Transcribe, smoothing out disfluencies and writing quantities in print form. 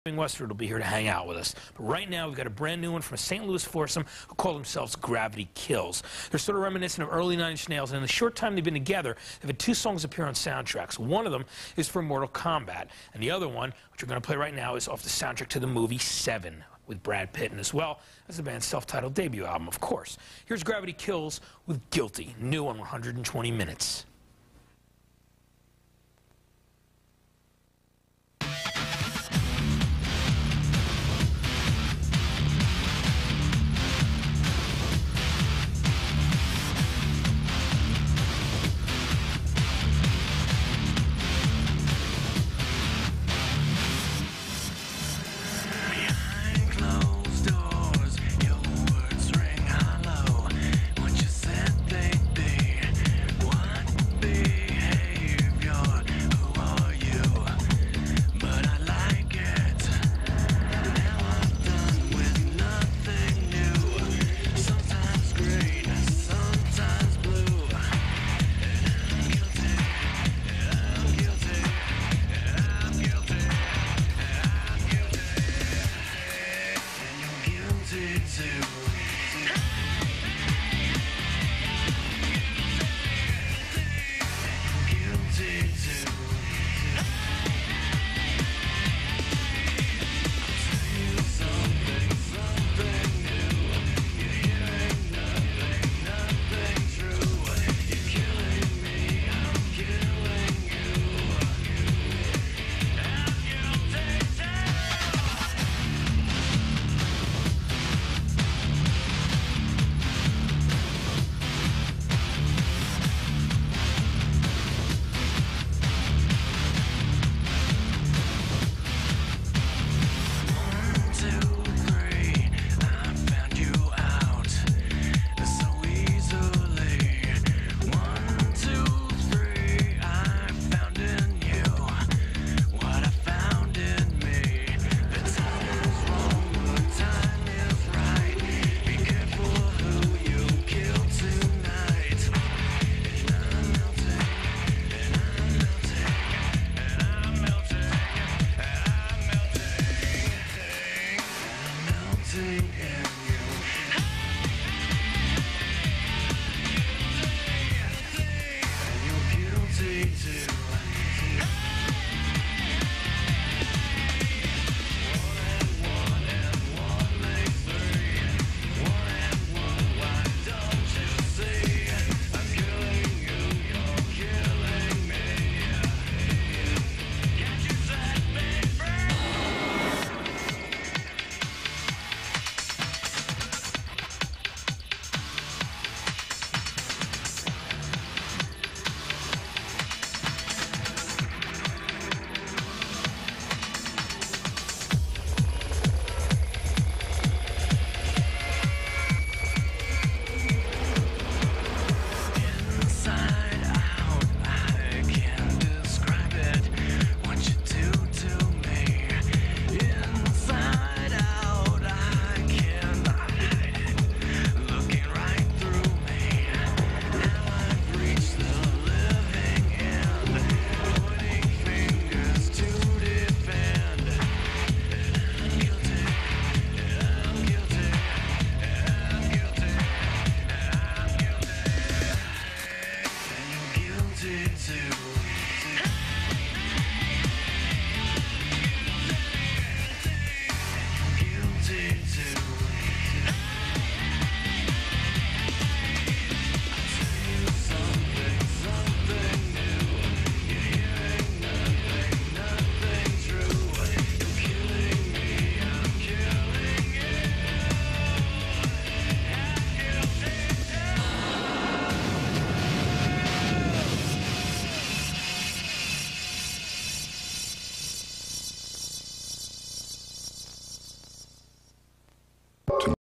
Westward will be here to hang out with us. But right now, we've got a brand new one from a St. Louis foursome who call themselves Gravity Kills. They're sort of reminiscent of early Nine Inch Nails, and in the short time they've been together, they've had two songs appear on soundtracks. One of them is for Mortal Kombat, and the other one, which we're going to play right now, is off the soundtrack to the movie Seven, with Brad Pitt, and as well as the band's self-titled debut album, of course. Here's Gravity Kills with Guilty, new on 120 Minutes.